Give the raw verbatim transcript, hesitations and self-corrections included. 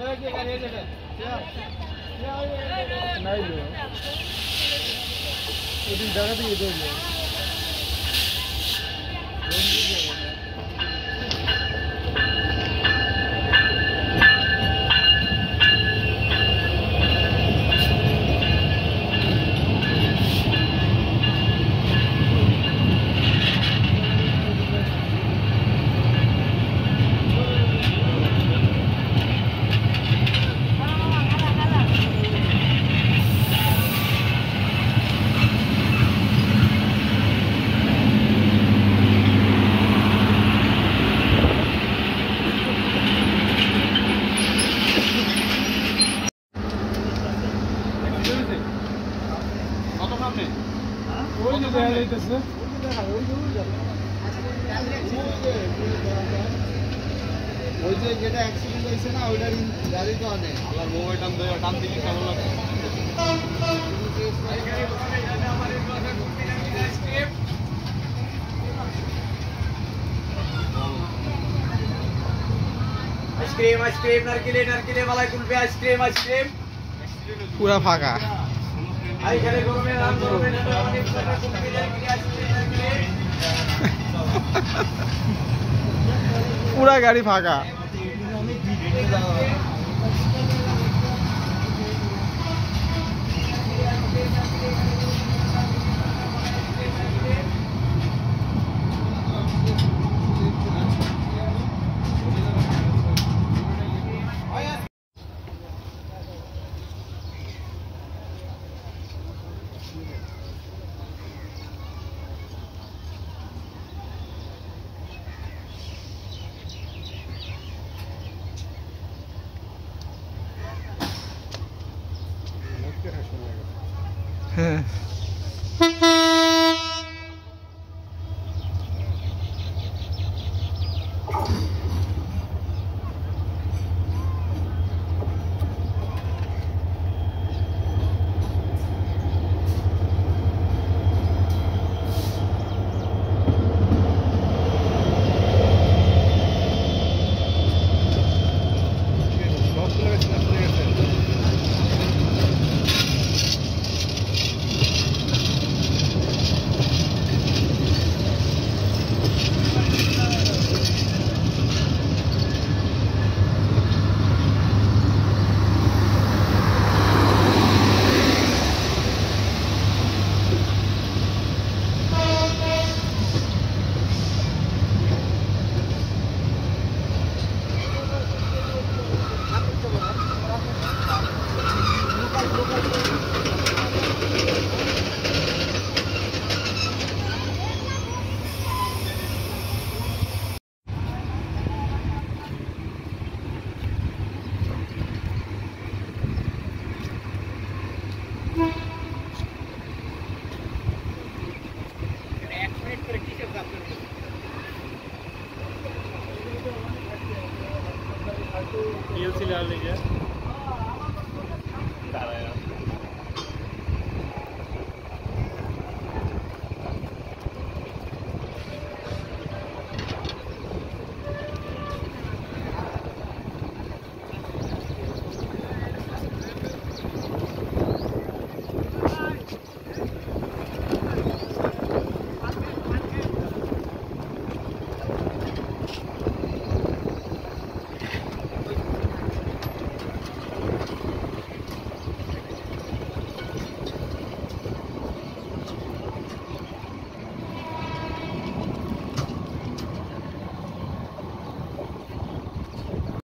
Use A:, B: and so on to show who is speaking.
A: नहीं लो दिन जगह तो ये दो ওই যে যেটা অ্যাক্সিডেন্ট হয়েছে না ওইটার গাড়ি তো অনেক আবার মোবাইল টান দেয় টান দিলে কেমন লাগে आइसक्रीम आइसक्रीम नरकिले नरकिले मलाई कुल्फी आइसक्रीम आइसक्रीम पूरा फाका आई करे गरमे राम गरमे नटा अनेक सारा कुल्फी नरकिले आइसक्रीम नरकिले पूरा गाड़ी फाका हाँ ये डाल लीजिए।